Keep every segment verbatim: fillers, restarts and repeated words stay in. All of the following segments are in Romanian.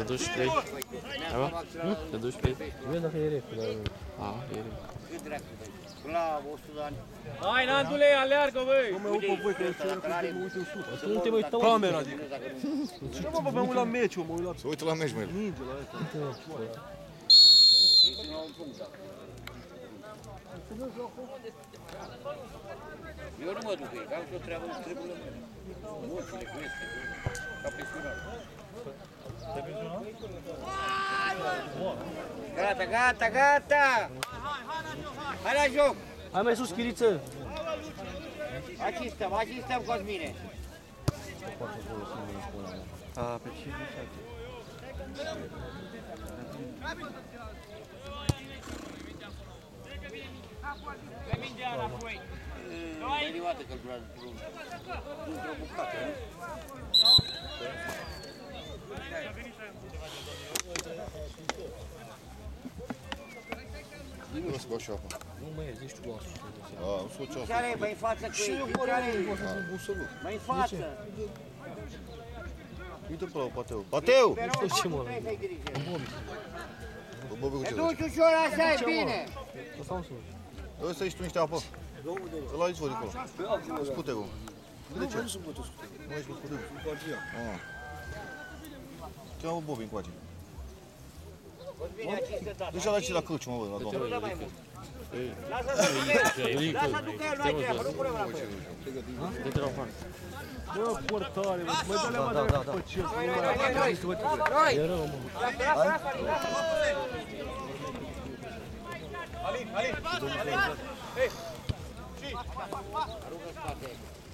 Te duci pe ei? Te duci pe ei? Vezi dacă e repede, dar nu. A, e repede. Cât dracu, până la o sută de ani. Hai, Nandule, aleargă, băi! Nu mai uit pe voi, că eu știu că mă uit în sus. Tu nu te mai uită Camera, adică. Ce mă, mă uit la meci, mă uit la... Se uită la meci, mă. Ninge la ăsta. Eu nu mă duc ei, că am și o treabă, trebuie la mine. Moțile cu este, ca pensionar. Gata, gata, gata! Hai la joc! Hai mai sus, Chiriță! Aici stăm, aici stăm, Cosmine! A, pe ce Dă mingea înapoi! Venioată că-l durează drum. Într-o bucată, nu? Nu se bași apa. Nu mai e, zici tu la sus. A, nu s-o ceasă. Ce are, mai în față cu ei? Ce are? Mai în față! Uite pe la Pateu. Pateu! Nu știu ce, mă, Bă, bă, Te ce duci ușor, așa e bine! Ăsta în sus. ăsta ești tu niște apă. Ăla aici văd de acolo. Scuterul. De ce? Nu ești cu scuterul. Ah. Cheamă Bobi încoace. Bine, aici stă tata. Duce la ce la căciu, mă văd, la Nu doamnă. dă mai mult. Lasă-l să ducă el! Lasă-l ducă el, n-ai treabă, nu punem înapoi. Dă-te la o parte. Bă, portare, mă, mai dă-le mă, dă-le pe cer. Roi! E rău, mă. Lasă, lasă, Alin, lasă-mă! Alin, Alin! Hei! Și! Aruncă în spate.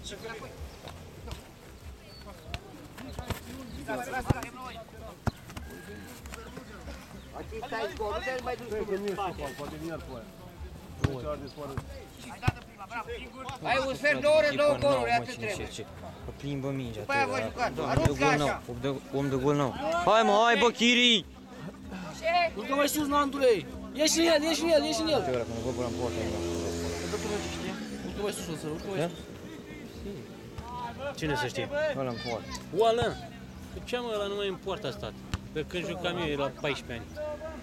Aici stai gol, nu te mai duci Cred cu că nu e spate. fotbal, poate nu iar cu aia. Nu ce arde soare. Ai un sfert de oră, două goluri, atât trebuie. Plimbă mingea. După aia voi jucați, aruncă așa. Om de gol nou. Hai mă, hai bă, Chiri! Urcă mai sus, Nandule! Ieși în el, ieși în el, ieși în el! Ce ora, că mă văd până în poartă. Urcă mai sus, o să urcă mai sus. Cine să știe? Ăla în poartă. Oală! Pe ce mă, ăla nu mai în poartă a stat? Pe când jucam eu, la paisprezece ani.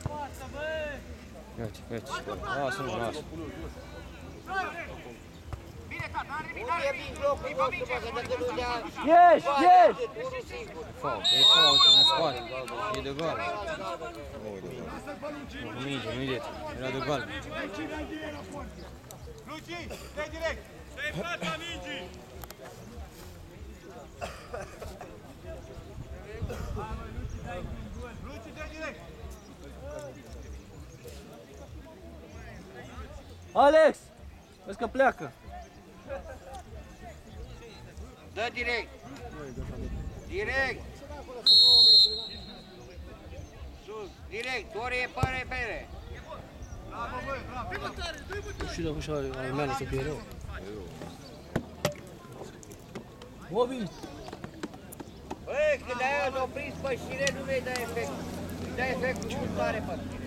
Uite, uite, lasă, nu, lasă. Nu e din jocul vostru, bă, că dacă nu dea... Ieși, ieși! Unul singur. Fault, e fault, în spate. E de gal. Minge, nu-i det. Era de gal. Luci, dă direct! Stai în fața mingii! Luci, dă direct! Alex! Vezi că pleacă. Dă direct. Direct. Sus, direct, ori e pe repere. Nu știu dacă și-a almeală să fie rău. Bobi! Băi, când aia l-o prins pe șire, nu le-i da efect. Îi da efect mult tare pe șire.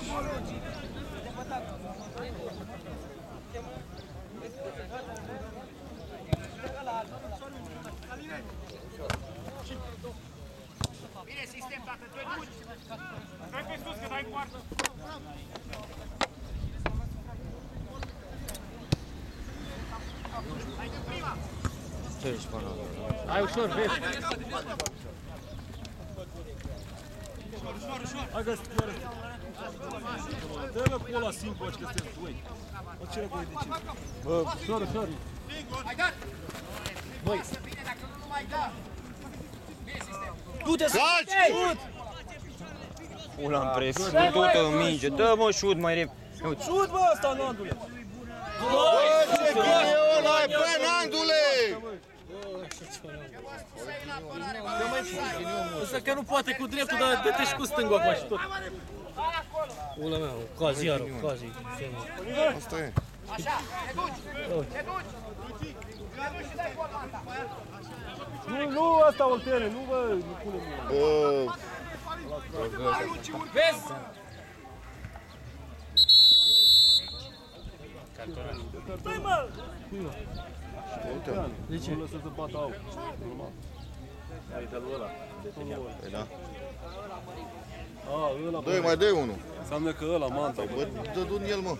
Bine, sistem, tată, doi duci. Stai pe sus, că dai în poartă! Ce ești până la? Hai ușor, vezi! Hai că chiar... Dă-le pe ăla simplu, aici că suntem doi. Mă, ce rău de ce? Bă, ușor, ușor. Hai dat! Băi! Bine, dacă nu, nu mai da! Bine, sistem! Du-te să Taci! Ula în pres, du-te în minge, dă mă șut mai repede. Șut, bă, ăsta, Nandule! Bă, ce bine e ăla, bă, Nandule! Ăsta că nu poate cu dreptul, dar dă-te și cu stângul acum și tot. Ula mea, cazi iară, cazi. Asta e. Așa, te duci! Te duci! Te duci și dai comanda! Nu, nu, asta Oltene, nu vă, nu punem mine. Bă, Vezi? Băi, mă! De ce? Nu lăsă să bată au. Normal. Ai de-al ăla. păi da. ăla, Dă-i, mai dă unul. înseamnă că ăla, manta. Bă, dă-du-n el, mă.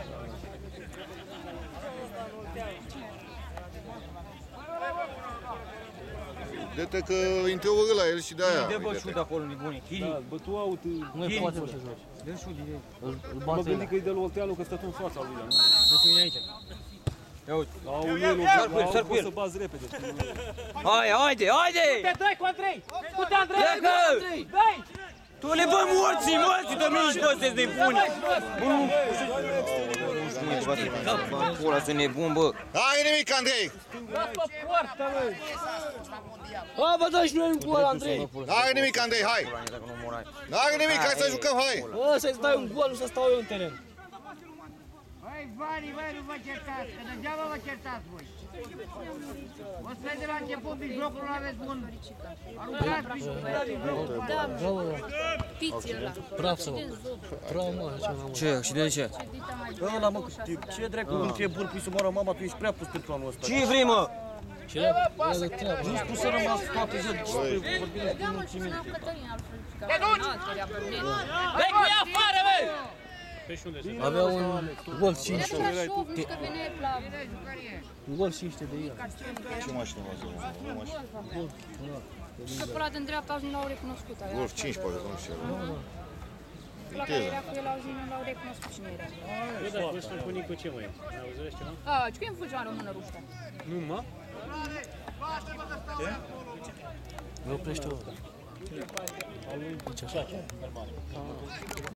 Dă-te că intră o la el și de aia. Dă bă șut acolo, nebune. Chiri. Da, bă, tu au, tu... Nu e poate să joci. Dă șut direct. Mă gândit că e de lui Olteanu, că stătu în fața lui. Nu se vine aici. Ia uite. Au el, Sar cu el, sar cu poți el. să bazi repede. Hai, haide, haide! Te dai cu Andrei! Uite Andrei! Pleacă! Dai! Tu le bă morții, morții de mici, bă, sunteți nebuni! Bă, nu... Nu știu, mă, ceva să ăla, sunt nebun, bă! Hai nimic, Andrei! Dați pe poartă, mă! A, bă, dă și noi un gol, Andrei! N-are nimic, Andrei, hai! Dacă nu morai. N-are nimic, hai să jucăm, hai! Bă, să-ți dai un gol, nu să stau eu în teren. Băi, banii, băi, nu vă certați, că degeaba vă certați voi. O să de la început, mijlocul nu aveți bun. Aruncați mijlocul. Da, piții ăla. Praf să mă. Praf, mă, ce n-am. Ce? Și de ce? Ăla, mă, ce dracu, nu trebuie bun, pui să moară mama, tu ești prea pustit planul ăsta. Ce vrei, mă? Ce le ăla de treabă. Nu spus să rămas toate zi, vorbim de mulțimit. Dai cu ea afară, băi! Pe și unde se Avea un gol cinci. Era Brașov, nici că veneai la... Un gol cinci de ea. Ce mașină v-ați avut? O mașină? Că pe ăla din dreapta azi nu l-au recunoscut. avea Golf asta. cinci, poate, nu știu. La care era cu el azi nu l-au recunoscut cine era. Eu dacă vă spun cu Nicu, ce mai e? N-auzi ceva? A, ce că e în fulgean română ruștea? Nu, mă? Nu oprește ăla. Deci așa.